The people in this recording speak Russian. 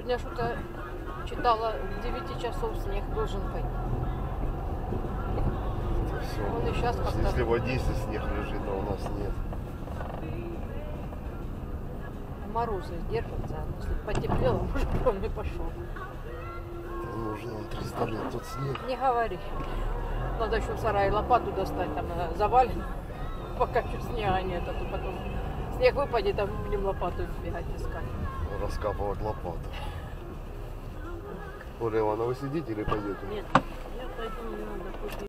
Сегодня что-то читала, в 9 часов снег должен пойти. Все. Он и сейчас как-то... Если в Одессе снег лежит, а у нас нет. Морозы держатся. Если потеплело, может, он и пошел. Нужно 300 лет тут снег. Не говори. Надо еще в сарае лопату достать, там завалено. Пока еще снега нет, а то потом снег выпадет, а мы будем лопату бегать искать. Раскапывать лопату. Оля Ивановна, вы сидите или пойдете? Нет, я пойду, мне надо купить.